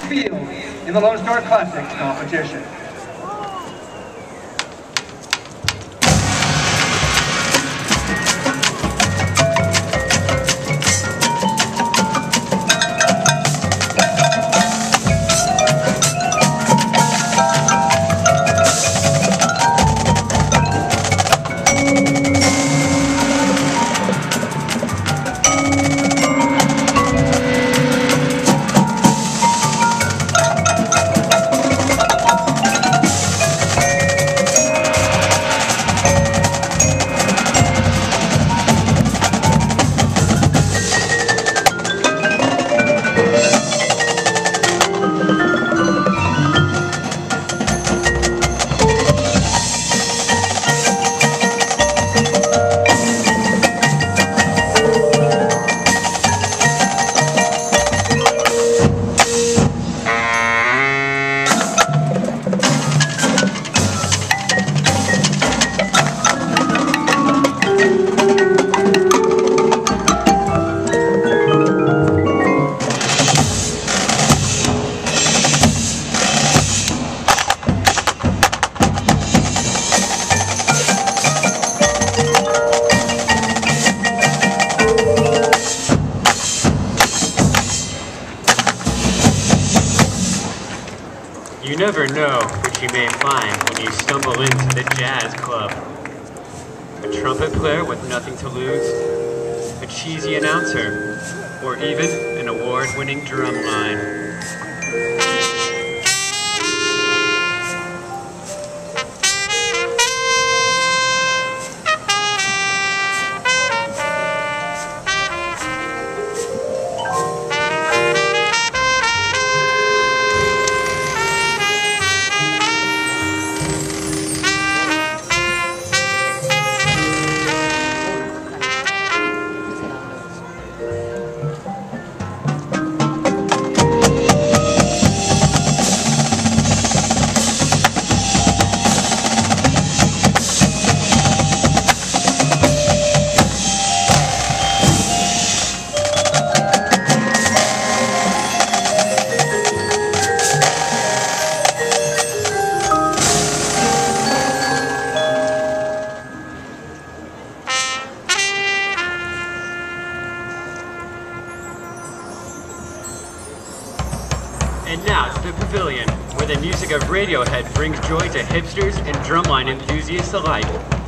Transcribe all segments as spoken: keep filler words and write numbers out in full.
field in the Lone Star Classics competition. You never know what you may find when you stumble into the jazz club. A trumpet player with nothing to lose, a cheesy announcer, or even an award-winning drumline. And now to the pavilion, where the music of Radiohead brings joy to hipsters and drumline enthusiasts alike.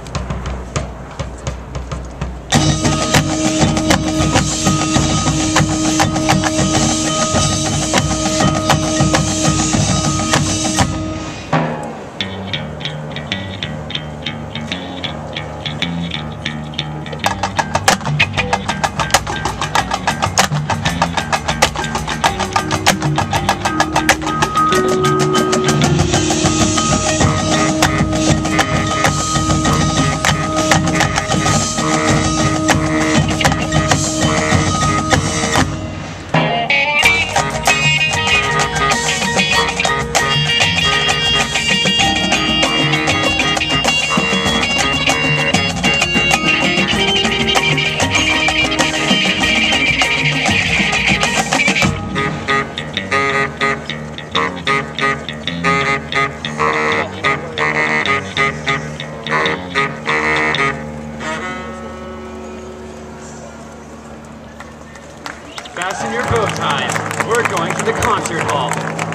Fasten your bow ties. We're going to the concert hall.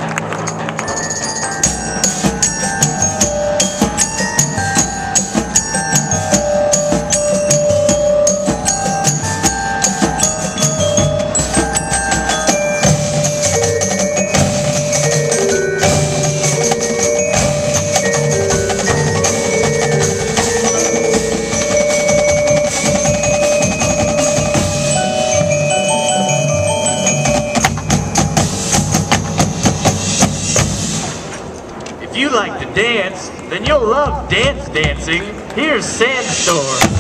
If you like to dance, then you'll love dance dancing. Here's Sandstorm.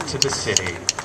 to the city.